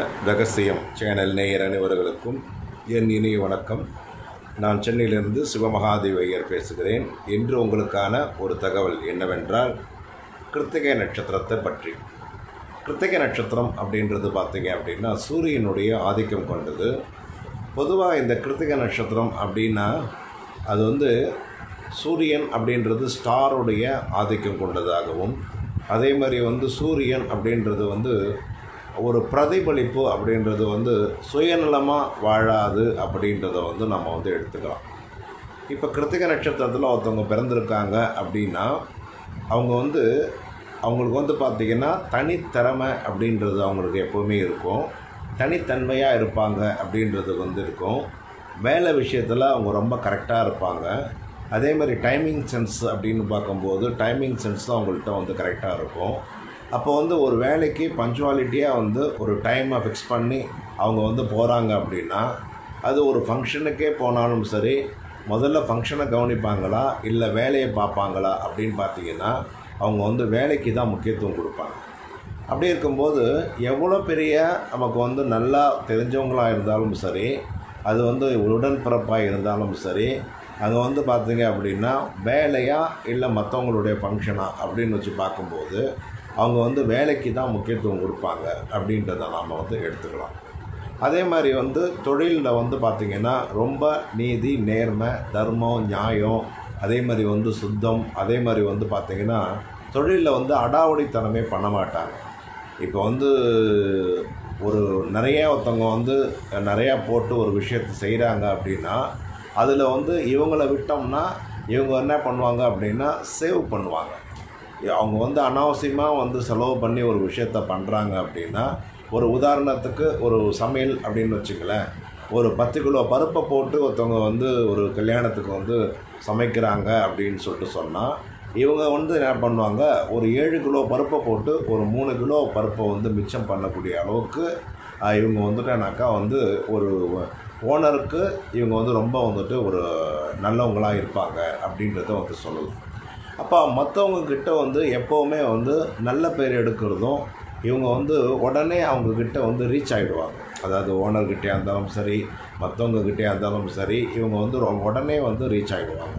ரகசியம் சேனல் நேயர் அனைவர்களுக்கும் என் இனிய வணக்கம். நான் சென்னையிலிருந்து சிவமகாதேவ ஐயர் பேசுகிறேன். இன்று உங்களுக்கான ஒரு தகவல் என்னவென்றால், கிருத்திகை நட்சத்திரத்தை பற்றி. கிருத்திகை நட்சத்திரம் அப்படின்றது பார்த்தீங்க அப்படின்னா சூரியனுடைய ஆதிக்கம் கொண்டது. பொதுவாக இந்த கிருத்திகை நட்சத்திரம் அப்படின்னா அது சூரியன் அப்படின்றது ஸ்டாருடைய ஆதிக்கம் கொண்டதாகவும், அதே மாதிரி சூரியன் அப்படின்றது ஒரு பிரதிபலிப்பு அப்படின்றது சுயநலமாக வாழாது அப்படின்றத நம்ம எடுத்துக்கலாம். இப்போ கிருத்திகை நட்சத்திரத்தில் ஒருத்தவங்க பிறந்திருக்காங்க அப்படின்னா அவங்களுக்கு பார்த்திங்கன்னா தனித்திறமை அப்படின்றது அவங்களுக்கு எப்போவுமே இருக்கும். தனித்தன்மையாக இருப்பாங்க அப்படின்றது இருக்கும். வேலை விஷயத்தில் அவங்க ரொம்ப கரெக்டாக இருப்பாங்க. அதே மாதிரி டைமிங் சென்ஸ் அப்படின்னு பார்க்கும்போது டைமிங் சென்ஸ் தான் அவங்கள்ட்ட கரெக்டாக இருக்கும். அப்போ ஒரு வேலைக்கு பங்க்சுவாலிட்டியாக ஒரு டைமை ஃபிக்ஸ் பண்ணி அவங்க போகிறாங்க அப்படின்னா, அது ஒரு ஃபங்க்ஷனுக்கே போனாலும் சரி, முதல்ல ஃபங்க்ஷனை கவனிப்பாங்களா இல்லை வேலையை பார்ப்பாங்களா அப்படின்னு பார்த்தீங்கன்னா அவங்க வேலைக்கு தான் முக்கியத்துவம் கொடுப்பாங்க. அப்படி இருக்கும்போது எவ்வளோ பெரிய நமக்கு நல்லா தெரிஞ்சவங்களாக இருந்தாலும் சரி, அது உடன்பிறப்பாக இருந்தாலும் சரி, அங்கே பார்த்தீங்க அப்படின்னா வேலையா இல்லை மற்றவங்களுடைய ஃபங்க்ஷனா அப்படின்னு வச்சு பார்க்கும்போது அவங்க வேலைக்கு தான் முக்கியத்துவம் கொடுப்பாங்க அப்படின்றத நாம் எடுத்துக்கலாம். அதே மாதிரி தொழிலில் பார்த்திங்கன்னா ரொம்ப நீதி, நேர்மை, தர்மம், நியாயம், அதே மாதிரி சுத்தம், அதே மாதிரி பார்த்திங்கன்னா தொழிலில் அடாவடித்தனமே பண்ண மாட்டாங்க. இப்போ ஒரு ஒருத்தவங்க நிறையா போட்டு ஒரு விஷயத்தை செய்கிறாங்க அப்படின்னா அதில் இவங்களை விட்டோம்னா இவங்க என்ன பண்ணுவாங்க அப்படின்னா சேவ் பண்ணுவாங்க. அவங்க அனாவசியமாக செலவு பண்ணி ஒரு விஷயத்த பண்ணுறாங்க அப்படின்னா, ஒரு உதாரணத்துக்கு ஒரு சமையல் அப்படின்னு வச்சுங்களேன், ஒரு 10 கிலோ பருப்பை போட்டு ஒருத்தவங்க ஒரு கல்யாணத்துக்கு சமைக்கிறாங்க அப்படின்னு சொன்னால், இவங்க என்ன பண்ணுவாங்க, ஒரு 7 கிலோ பருப்பை போட்டு ஒரு 3 கிலோ பருப்பை மிச்சம் பண்ணக்கூடிய அளவுக்கு இவங்க வந்துட்டானாக்கா ஒரு ஓனருக்கு இவங்க ரொம்ப ஒரு நல்லவங்களாக இருப்பாங்க அப்படின்றத சொல்லலாம். அப்போ மற்றவங்கக்கிட்ட எப்போவுமே நல்ல பேர் எடுக்கிறதும் இவங்க உடனே அவங்கக்கிட்ட ரீச் ஆகிடுவாங்க. அதாவது ஓனர்கிட்டே இருந்தாலும் சரி, மற்றவங்கக்கிட்டே இருந்தாலும் சரி, இவங்க உடனே ரீச் ஆகிடுவாங்க.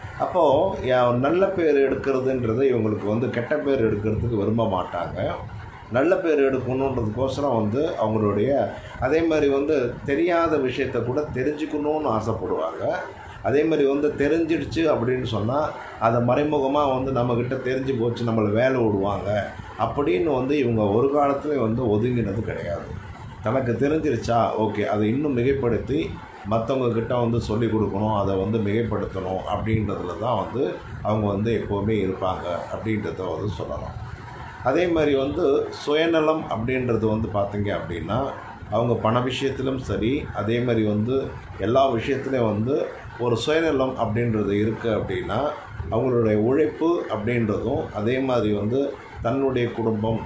அப்போது நல்ல பேர் எடுக்கிறதுன்றது இவங்களுக்கு கெட்ட பேர் எடுக்கிறதுக்கு விரும்ப மாட்டாங்க. நல்ல பேர் எடுக்கணுன்றதுக்கோசரம் அவங்களுடைய அதே மாதிரி தெரியாத விஷயத்தை கூட தெரிஞ்சுக்கணுன்னு ஆசைப்படுவாங்க. அதே மாதிரி தெரிஞ்சிடுச்சு அப்படின்னு சொன்னால் அதை மறைமுகமாக நம்மக்கிட்ட தெரிஞ்சு போச்சு, நம்மளை வேலை விடுவாங்க அப்படின்னு இவங்க ஒரு காலத்துலேயும் ஒதுங்கினது கிடையாது. தனக்கு தெரிஞ்சிருச்சா ஓகே, அதை இன்னும் மிகைப்படுத்தி மற்றவங்கக்கிட்ட சொல்லிக் கொடுக்கணும், அதை மிகைப்படுத்தணும் அப்படின்றதுல தான் அவங்க எப்போவுமே இருப்பாங்க அப்படின்றத சொல்லலாம். அதே மாதிரி சுயநலம் அப்படின்றது பார்த்திங்க அப்படின்னா அவங்க பண விஷயத்திலும் சரி, அதே மாதிரி எல்லா விஷயத்துலேயும் ஒரு சுயநலம் அப்படின்றது இருக்குது அப்படின்னா அவங்களுடைய உழைப்பு அப்படின்றதும், அதே மாதிரி தன்னுடைய குடும்பம்,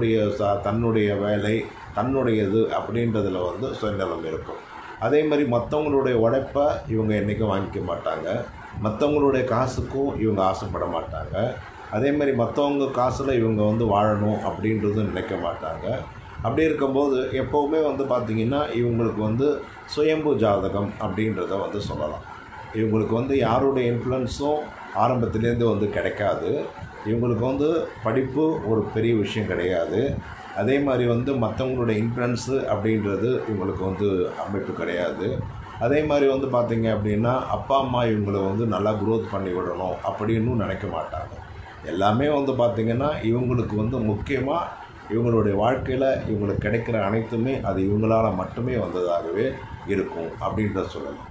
தன்னுடைய வேலை, தன்னுடையது அப்படின்றதில் சுயநலம் இருக்கும். அதே மாதிரி மற்றவங்களுடைய உழைப்பை இவங்க என்றைக்கும் வாங்கிக்க மாட்டாங்க. மற்றவங்களுடைய காசுக்கும் இவங்க ஆசைப்பட மாட்டாங்க. அதே மாதிரி மற்றவங்க காசில் இவங்க வாழணும் அப்படின்றது நினைக்க மாட்டாங்க. அப்படி இருக்கும்போது எப்போவுமே பார்த்திங்கன்னா இவங்களுக்கு சுயம்பு ஜாதகம் அப்படின்றத சொல்லலாம். இவங்களுக்கு யாருடைய இன்ஃப்ளூயன்ஸும் ஆரம்பத்துலேருந்து கிடைக்காது. இவங்களுக்கு படிப்பு ஒரு பெரிய விஷயம் கிடையாது. அதே மாதிரி மற்றவங்களுடைய இன்ஃப்ளூயன்ஸு அப்படின்றது இவங்களுக்கு அமைப்பு கிடையாது. அதே மாதிரி பார்த்திங்க அப்படின்னா அப்பா அம்மா இவங்களை நல்லா க்ரோத் பண்ணி விடணும் அப்படின்னு நினைக்க மாட்டாங்க. எல்லாமே பார்த்திங்கன்னா இவங்களுக்கு முக்கியமாக இவங்களுடைய வாழ்க்கையில் இவங்களுக்கு கிடைக்கிற அனைத்துமே அது இவங்களால் மட்டுமே வந்ததாகவே இருக்கும் அப்படின்றத சொல்லலாம்.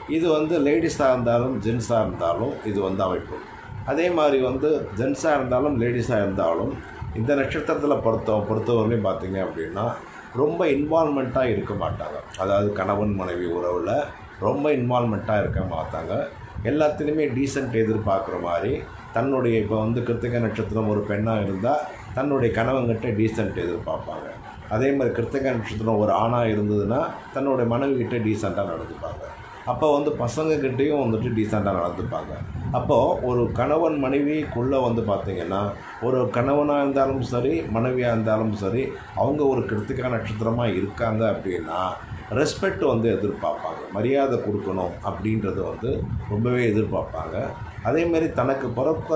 இது லேடிஸாக இருந்தாலும் ஜென்ஸாக இருந்தாலும் இது அமைப்பு. அதே மாதிரி ஜென்ஸாக இருந்தாலும் லேடிஸாக இருந்தாலும் இந்த நட்சத்திரத்தில் பொறுத்தவரையிலையும் பார்த்திங்க அப்படின்னா ரொம்ப இன்வால்மெண்ட்டாக இருக்க மாட்டாங்க. அதாவது கணவன் மனைவி உறவில் ரொம்ப இன்வால்மெண்ட்டாக இருக்க மாட்டாங்க. எல்லாத்துலேயுமே டீசென்ட் எதிர்பார்க்குற மாதிரி தன்னுடைய இப்போ கிருத்திகை நட்சத்திரம் ஒரு பெண்ணாக இருந்தால் தன்னுடைய கணவன்கிட்ட டீசென்ட் எதிர்பார்ப்பாங்க. அதே மாதிரி கிருத்திகை நட்சத்திரம் ஒரு ஆணாக இருந்ததுன்னா தன்னுடைய மனைவிகிட்ட டீசெண்டாக நடந்துப்பாங்க. அப்போ வந்து பசங்கக்கிட்டேயும் வந்துட்டு டீசெண்டாக நடந்துப்பாங்க. அப்போது ஒரு கணவன் மனைவிக்குள்ளே வந்து பார்த்திங்கன்னா, ஒரு கணவனாக இருந்தாலும் சரி, மனைவியாக இருந்தாலும் சரி, அவங்க ஒரு கிருத்திகா நட்சத்திரமாக இருக்காங்க அப்படின்னா ரெஸ்பெக்ட் வந்து எதிர்பார்ப்பாங்க. மரியாதை கொடுக்கணும் அப்படின்றத வந்து ரொம்பவே எதிர்பார்ப்பாங்க. அதேமாரி தனக்கு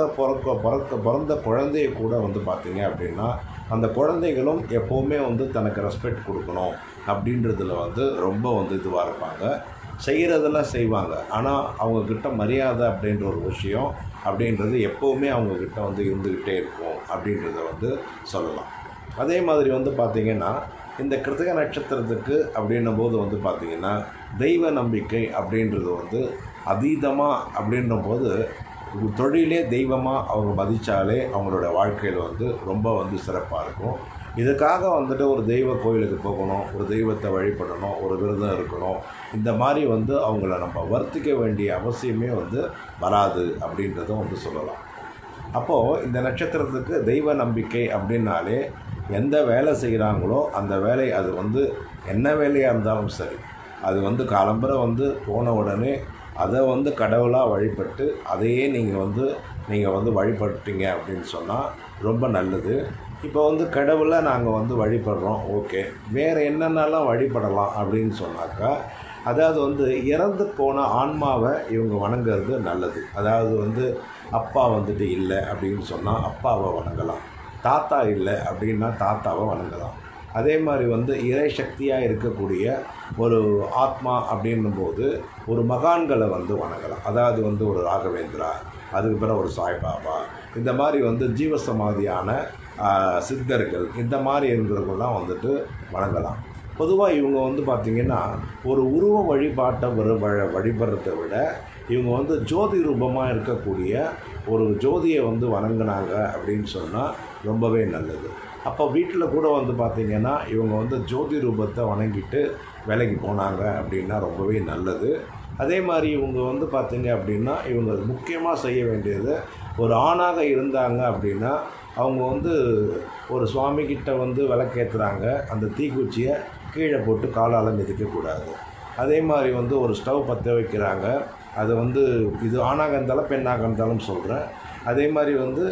பிறந்த குழந்தைய கூட வந்து பார்த்திங்க அப்படின்னா, அந்த குழந்தைகளும் எப்போவுமே வந்து தனக்கு ரெஸ்பெக்ட் கொடுக்கணும் அப்படின்றதுல வந்து ரொம்ப வந்து இதுவாக இருப்பாங்க. செய்கிறதெல்லாம் செய்வாங்க. ஆனால் அவங்கக்கிட்ட மரியாதை அப்படின்ற ஒரு விஷயம் அப்படின்றது எப்போவுமே அவங்கக்கிட்ட வந்து இருந்துக்கிட்டே இருக்கும் அப்படின்றத வந்து சொல்லலாம். அதே மாதிரி வந்து பார்த்திங்கன்னா, இந்த கிருத்திக நட்சத்திரத்துக்கு அப்படின்னும் போது வந்து பார்த்திங்கன்னா, தெய்வ நம்பிக்கை அப்படின்றது வந்து அதீதமாக அப்படின்ற போது தொழிலே தெய்வமாக அவங்க மதித்தாலே அவங்களோட வாழ்க்கையில் வந்து ரொம்ப வந்து சிறப்பாக இருக்கும். இதுக்காக வந்துட்டு ஒரு தெய்வ கோயிலுக்கு போகணும், ஒரு தெய்வத்தை வழிபடணும், ஒரு விரதம் இருக்கணும், இந்த மாதிரி வந்து அவங்கள நம்ம வருத்திக்க வேண்டிய அவசியமே வந்து வராது அப்படின்றதும் வந்து சொல்லலாம். அப்போது இந்த நட்சத்திரத்துக்கு தெய்வ நம்பிக்கை அப்படின்னாலே எந்த வேலை செய்கிறாங்களோ அந்த வேலை அது வந்து என்ன வேலையாக இருந்தாலும் சரி, அது வந்து காலம்பரை வந்து போன உடனே அதை வந்து கடவுளாக வழிபட்டு அதையே நீங்கள் வந்து வழிபட்டீங்க அப்படின்னு சொன்னால் ரொம்ப நல்லது. இப்போ வந்து கடவுளை நாங்கள் வந்து வழிபடுறோம், ஓகே, வேறு என்னென்னலாம் வழிபடலாம் அப்படின்னு சொன்னாக்கா, அதாவது வந்து இறந்து போன ஆன்மாவை இவங்க வணங்குறது நல்லது. அதாவது வந்து அப்பா வந்துட்டு இல்லை அப்படின்னு சொன்னால் அப்பாவை வணங்கலாம், தாத்தா இல்லை அப்படின்னா தாத்தாவை வணங்கலாம். அதே மாதிரி வந்து இறை சக்தியாக இருக்கக்கூடிய ஒரு ஆத்மா அப்படின்னும்போது ஒரு மகான்களை வந்து வணங்கலாம். அதாவது வந்து ஒரு ராகவேந்திரா, அதுக்கு பிறகு ஒரு சாய்பாபா, இந்த மாதிரி வந்து ஜீவசமாதியான சித்தர்கள், இந்த மாதிரி இருக்கிறவங்களாம் வந்துட்டு வணங்கலாம். பொதுவாக இவங்க வந்து பார்த்திங்கன்னா ஒரு உருவ வழிபாட்டை வழிபடுறதை விட இவங்க வந்து ஜோதி ரூபமாக இருக்கக்கூடிய ஒரு ஜோதியை வந்து வணங்கினாங்க அப்படின்னு சொன்னால் ரொம்பவே நல்லது. அப்போ வீட்டில் கூட வந்து பார்த்திங்கன்னா இவங்க வந்து ஜோதி ரூபத்தை வணங்கிட்டு வேலைக்கு போனாங்க அப்படின்னா ரொம்பவே நல்லது. அதே மாதிரி இவங்க வந்து பார்த்திங்க அப்படின்னா இவங்க முக்கியமாக செய்ய வேண்டியது, ஒரு ஆணாக இருந்தாங்க அப்படின்னா அவங்க வந்து ஒரு சுவாமிகிட்ட வந்து விளக்கேற்றுறாங்க, அந்த தீக்குச்சியை கீழே போட்டு காலால் மிதிக்கக்கூடாது. அதே மாதிரி வந்து ஒரு ஸ்டவ் பற்ற வைக்கிறாங்க, அது வந்து இது ஆணாக இருந்தாலும் பெண்ணாக இருந்தாலும் சொல்கிறேன். அதே மாதிரி வந்து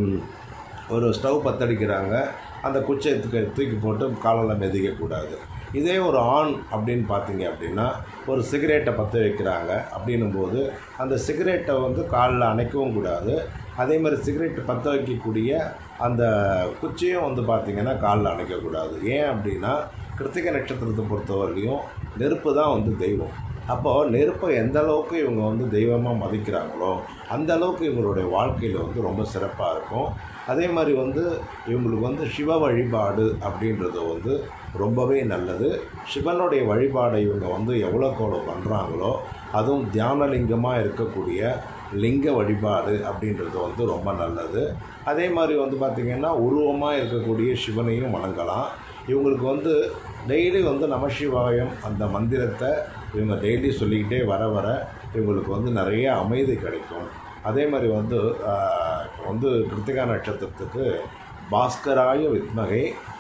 ஒரு ஸ்டவ் பற்றடிக்கிறாங்க, அந்த குச்சியை தூக்கி போட்டு காலால் மிதிக்கக்கூடாது. இதே ஒரு ஆண் அப்படின்னு பார்த்தீங்க அப்படின்னா ஒரு சிகரெட்டை பற்ற வைக்கிறாங்க அப்படின்னும்போது அந்த சிகரெட்டை வந்து காலில் அணைக்கவும் கூடாது. அதே மாதிரி சிகரெட்டு பற்ற வைக்கக்கூடிய அந்த குச்சியும் வந்து பார்த்திங்கன்னா காலில் அணைக்கக்கூடாது. ஏன் அப்படின்னா கிருத்திகை நட்சத்திரத்தை பொறுத்தவரையிலையும் நெருப்பு தான் வந்து தெய்வம். அப்போது நெருப்பை எந்த அளவுக்கு இவங்க வந்து தெய்வமாக மதிக்கிறாங்களோ அந்த அளவுக்கு இவங்களுடைய வாழ்க்கையில் வந்து ரொம்ப சிறப்பாக இருக்கும். அதே மாதிரி வந்து இவங்களுக்கு வந்து சிவ வழிபாடு அப்படின்றது வந்து ரொம்பவே நல்லது. சிவனுடைய வழிபாடை இவங்க வந்து எவ்வளோக்கு பண்ணுறாங்களோ, அதுவும் தியானலிங்கமாக இருக்கக்கூடிய லிங்க வழிபாடு அப்படின்றது வந்து ரொம்ப நல்லது. அதே மாதிரி வந்து பார்த்திங்கன்னா உருவமாக இருக்கக்கூடிய சிவனையும் வணங்கலாம். இவங்களுக்கு வந்து டெய்லி வந்து நமசிவாயம் அந்த மந்திரத்தை இவங்க டெய்லி சொல்லிக்கிட்டே வர இவங்களுக்கு வந்து நிறைய அமைதி கிடைக்கும். அதே மாதிரி வந்து வந்து கிருத்திகா நட்சத்திரத்துக்கு பாஸ்கராய வித்மகை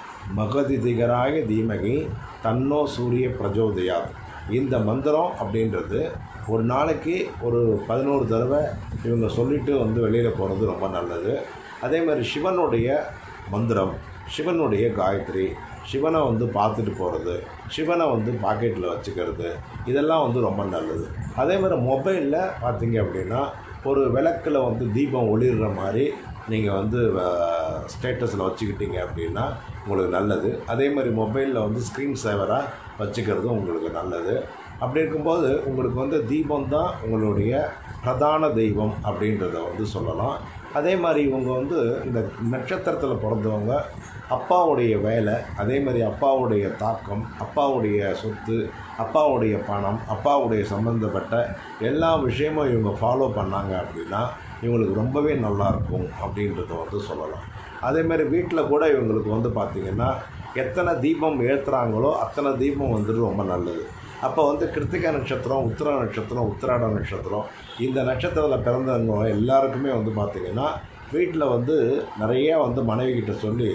மகதிதிகராய தீமகி தன்னோ சூரிய பிரஜோதயாத், இந்த மந்திரம் அப்படின்றது ஒரு நாளைக்கு ஒரு 11 தடவை இவங்க சொல்லிவிட்டு வந்து வெளியில் போகிறது ரொம்ப நல்லது. அதே மாதிரி சிவனுடைய மந்திரம், சிவனுடைய காயத்ரி, சிவனை வந்து பார்த்துட்டு போகிறது, சிவனை வந்து பாக்கெட்டில் வச்சுக்கிறது, இதெல்லாம் வந்து ரொம்ப நல்லது. அதே மாதிரி மொபைலில் பார்த்திங்க அப்படின்னா ஒரு விளக்கில் வந்து தீபம் ஒளிர்ற மாதிரி நீங்கள் வந்து ஸ்டேட்டஸில் வச்சுக்கிட்டீங்க அப்படின்னா உங்களுக்கு நல்லது. அதே மாதிரி மொபைலில் வந்து ஸ்க்ரீன் சேவராக வச்சுக்கிறதும் உங்களுக்கு நல்லது. அப்படி இருக்கும்போது உங்களுக்கு வந்து தீபம் தான் உங்களுடைய பிரதான தெய்வம் அப்படின்றத வந்து சொல்லலாம். அதே மாதிரி இவங்க வந்து இந்த நட்சத்திரத்தில் பிறந்தவங்க அப்பாவுடைய வேலை, அதே மாதிரி அப்பாவுடைய தாக்கம், அப்பாவுடைய சொத்து, அப்பாவுடைய பணம், அப்பாவுடைய சம்மந்தப்பட்ட எல்லா விஷயமும் இவங்க ஃபாலோ பண்ணாங்க அப்படின்னா இவங்களுக்கு ரொம்பவே நல்லாயிருக்கும் அப்படின்றத வந்து சொல்லலாம். அதேமாதிரி வீட்டில் கூட இவங்களுக்கு வந்து பார்த்திங்கன்னா எத்தனை தீபம் ஏற்றுறாங்களோ அத்தனை தீபம் வந்துட்டு ரொம்ப நல்லது. அப்போ வந்து கிருத்திகா நட்சத்திரம், உத்திர நட்சத்திரம், உத்திராட நட்சத்திரம், இந்த நட்சத்திரத்தில் பிறந்தவங்க எல்லாருக்குமே வந்து பார்த்திங்கன்னா வீட்டில் வந்து நிறையா வந்து மனைவிக்கிட்ட சொல்லி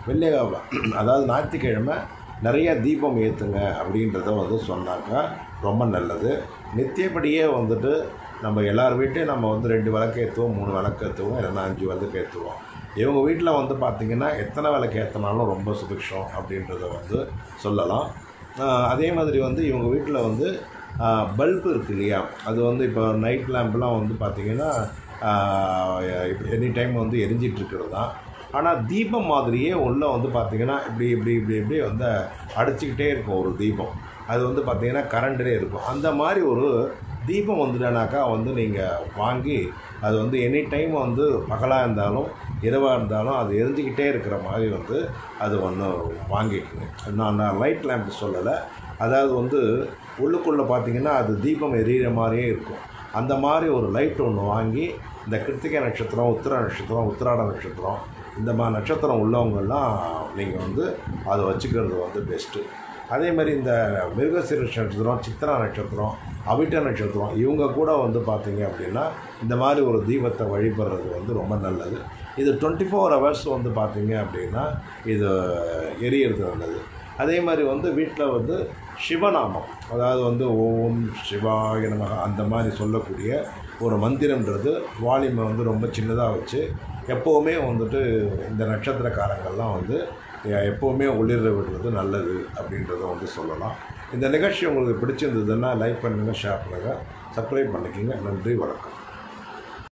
அதாவது ஞாயிற்றுக்கிழமை நிறையா தீபம் ஏற்றுங்க அப்படின்றத வந்து சொன்னாக்கா ரொம்ப நல்லது. நித்தியப்படியே வந்துட்டு நம்ம எல்லார் வீட்டையும் நம்ம வந்து 2 விளக்கு ஏற்றுவோம், 3 விளக்கு ஏற்றுவோம், இல்லைன்னா 5 விளக்கு ஏற்றுவோம். இவங்க வீட்டில் வந்து பார்த்திங்கன்னா எத்தனை விளக்கு ஏற்றினாலும் ரொம்ப சுபிக்ஷம் அப்படின்றத வந்து சொல்லலாம். அதே மாதிரி வந்து இவங்க வீட்டில் வந்து பல்பு இருக்குது இல்லையா, அது வந்து இப்போ நைட் லேம்ப்லாம் வந்து பார்த்திங்கன்னா எனி டைம் வந்து எரிஞ்சிட்ருக்கிறது தான். ஆனால் தீபம் மாதிரியே உள்ளே வந்து பார்த்திங்கன்னா இப்படி வந்து அடிச்சுக்கிட்டே இருக்கும் ஒரு தீபம். அது வந்து பார்த்திங்கன்னா கரண்ட்லேயே இருக்கும். அந்த மாதிரி ஒரு தீபம் வந்துட்டானாக்கா வந்து நீங்கள் வாங்கி அது வந்து எனி டைம் வந்து பகலாக இருந்தாலும் இரவாக இருந்தாலும் அது எரிஞ்சிக்கிட்டே இருக்கிற மாதிரி வந்து அது ஒன்று வாங்கிக்கோங்க. நான் லைட் லேம்ப் சொல்லலை, அதாவது வந்து உள்ளுக்குள்ளே பார்த்திங்கன்னா அது தீபம் எரியிற மாதிரியே இருக்கும். அந்த மாதிரி ஒரு லைட் ஒன்று வாங்கி இந்த கிருத்திகை நட்சத்திரம், உத்திர நட்சத்திரம், உத்திராட நட்சத்திரம், இந்த மாதிரி நட்சத்திரம் உள்ளவங்கெல்லாம் நீங்கள் வந்து அதை வச்சுக்கிறது வந்து பெஸ்ட்டு. அதே மாதிரி இந்த மிருகசீரிஷ நட்சத்திரம், சித்திரா நட்சத்திரம், அவிட்ட நட்சத்திரம் இவங்க கூட வந்து பார்த்திங்க அப்படின்னா இந்த மாதிரி ஒரு தீபத்தை வழிபடுறது வந்து ரொம்ப நல்லது. இது 24 hours வந்து பார்த்திங்க அப்படின்னா இது எரியறது நல்லது. அதே மாதிரி வந்து வீட்டில் வந்து சிவநாமம், அதாவது வந்து ஓம் சிவாய நமஹ அந்த மாதிரி சொல்லக்கூடிய ஒரு மந்திரம்ன்றது வால்யூமை வந்து ரொம்ப சின்னதாக வச்சு எப்போவுமே வந்துட்டு இந்த நட்சத்திரக்காரங்கள்லாம் வந்து எப்போவுமே ஒளிர விடுறது நல்லது அப்படின்றத வந்து சொல்லலாம். இந்த நிகழ்ச்சி உங்களுக்கு பிடிச்சிருந்ததுன்னா லைக் பண்ணுங்கள், ஷேர் பண்ணுங்கள், சப்ஸ்கிரைப் பண்ணிக்கோங்க. நன்றி, வணக்கம்.